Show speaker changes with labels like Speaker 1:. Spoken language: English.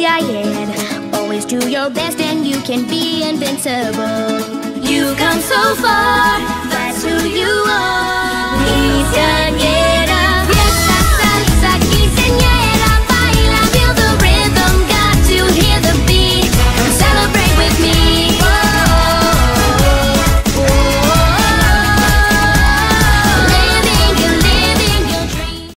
Speaker 1: giant. Always do your best and you can be invincible. You've come so far, that's who you are. We've done it.